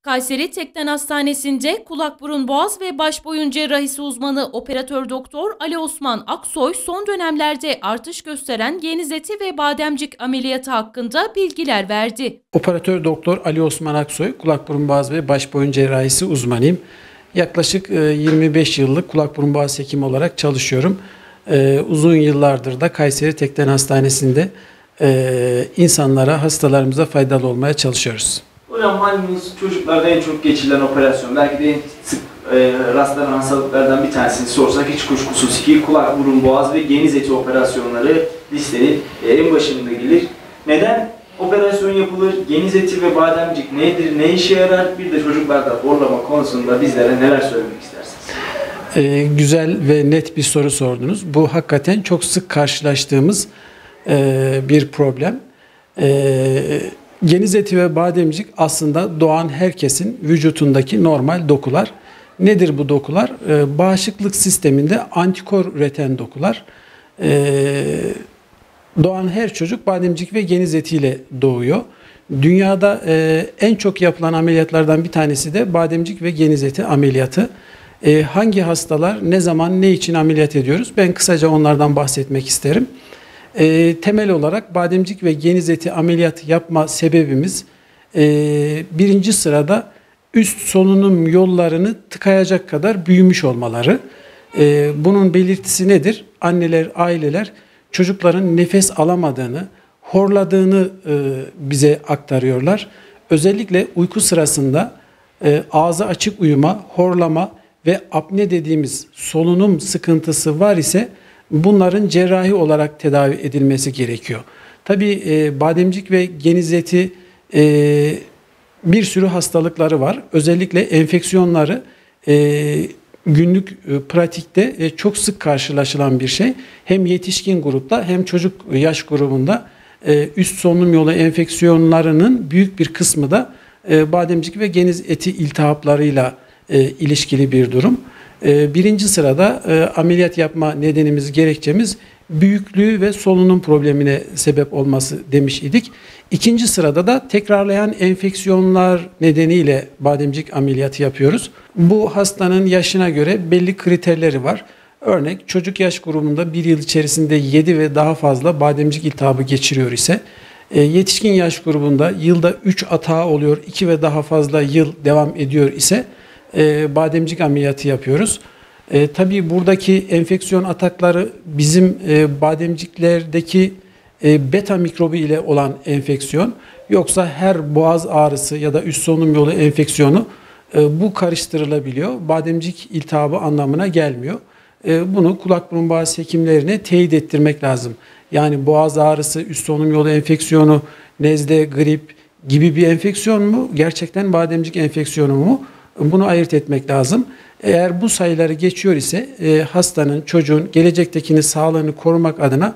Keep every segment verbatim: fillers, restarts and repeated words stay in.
Kayseri Tekden Hastanesi'nde kulak burun boğaz ve baş boyun cerrahisi uzmanı operatör doktor Ali Osman Aksoy son dönemlerde artış gösteren geniz eti ve bademcik ameliyatı hakkında bilgiler verdi. Operatör doktor Ali Osman Aksoy, kulak burun boğaz ve baş boyun cerrahisi uzmanıyım. Yaklaşık yirmi beş yıllık kulak burun boğaz hekimi olarak çalışıyorum. Uzun yıllardır da Kayseri Tekden Hastanesi'nde insanlara, hastalarımıza faydalı olmaya çalışıyoruz. Hocam malumunuz çocuklarda en çok geçirilen operasyon, belki de en sık e, rastlanan hastalıklardan bir tanesini sorsak hiç kuşkusuz ki kulak, burun, boğaz ve geniz eti operasyonları listenin e, en başında gelir. Neden operasyon yapılır? Geniz eti ve bademcik nedir? Ne işe yarar? Bir de çocuklarda horlama konusunda bizlere neler söylemek istersiniz? Ee, güzel ve net bir soru sordunuz. Bu hakikaten çok sık karşılaştığımız e, bir problem. E, Geniz eti ve bademcik aslında doğan herkesin vücutundaki normal dokular. Nedir bu dokular? Ee, bağışıklık sisteminde antikor üreten dokular. Ee, doğan her çocuk bademcik ve geniz etiyle doğuyor. Dünyada e, en çok yapılan ameliyatlardan bir tanesi de bademcik ve geniz eti ameliyatı. E, hangi hastalar, ne zaman, ne için ameliyat ediyoruz? Ben kısaca onlardan bahsetmek isterim. E, temel olarak bademcik ve geniz eti ameliyat yapma sebebimiz e, birinci sırada üst solunum yollarını tıkayacak kadar büyümüş olmaları. E, bunun belirtisi nedir? Anneler, aileler çocukların nefes alamadığını, horladığını e, bize aktarıyorlar. Özellikle uyku sırasında e, ağzı açık uyuma, horlama ve apne dediğimiz solunum sıkıntısı var ise bunların cerrahi olarak tedavi edilmesi gerekiyor. Tabii e, bademcik ve geniz eti e, bir sürü hastalıkları var. Özellikle enfeksiyonları e, günlük e, pratikte e, çok sık karşılaşılan bir şey. Hem yetişkin grupta hem çocuk yaş grubunda e, üst solunum yolu enfeksiyonlarının büyük bir kısmı da e, bademcik ve geniz eti iltihaplarıyla e, ilişkili bir durum. Birinci sırada ameliyat yapma nedenimiz, gerekçemiz büyüklüğü ve solunum problemine sebep olması demiş idik. İkinci sırada da tekrarlayan enfeksiyonlar nedeniyle bademcik ameliyatı yapıyoruz. Bu hastanın yaşına göre belli kriterleri var. Örnek çocuk yaş grubunda bir yıl içerisinde yedi ve daha fazla bademcik iltihabı geçiriyor ise, yetişkin yaş grubunda yılda üç atağı oluyor, iki ve daha fazla yıl devam ediyor ise E, bademcik ameliyatı yapıyoruz. E, tabii buradaki enfeksiyon atakları bizim e, bademciklerdeki e, beta mikrobu ile olan enfeksiyon, yoksa her boğaz ağrısı ya da üst solunum yolu enfeksiyonu e, bu karıştırılabiliyor. Bademcik iltihabı anlamına gelmiyor. E, bunu kulak burun boğaz hekimlerine teyit ettirmek lazım. Yani boğaz ağrısı, üst solunum yolu enfeksiyonu, nezle, grip gibi bir enfeksiyon mu? Gerçekten bademcik enfeksiyonu mu? Bunu ayırt etmek lazım. Eğer bu sayıları geçiyor ise e, hastanın, çocuğun gelecektekini, sağlığını korumak adına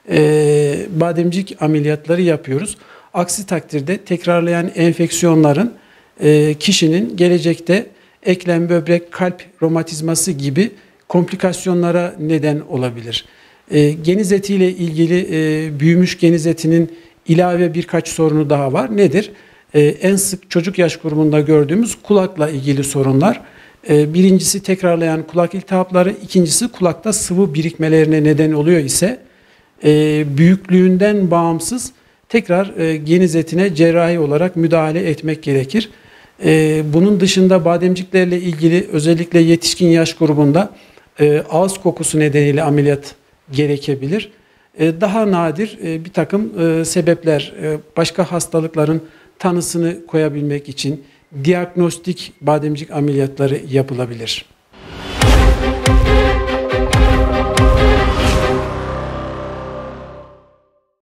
e, bademcik ameliyatları yapıyoruz. Aksi takdirde tekrarlayan enfeksiyonların e, kişinin gelecekte eklem, böbrek, kalp romatizması gibi komplikasyonlara neden olabilir. E, geniz etiyle ilgili e, büyümüş geniz etinin ilave birkaç sorunu daha var. Nedir? Ee, en sık çocuk yaş grubunda gördüğümüz kulakla ilgili sorunlar. Ee, birincisi tekrarlayan kulak iltihapları, ikincisi kulakta sıvı birikmelerine neden oluyor ise e, büyüklüğünden bağımsız tekrar e, geniz etine cerrahi olarak müdahale etmek gerekir. E, bunun dışında bademciklerle ilgili özellikle yetişkin yaş grubunda e, ağız kokusu nedeniyle ameliyat gerekebilir. E, daha nadir e, bir takım e, sebepler, e, başka hastalıkların tanısını koyabilmek için diagnostik bademcik ameliyatları yapılabilir.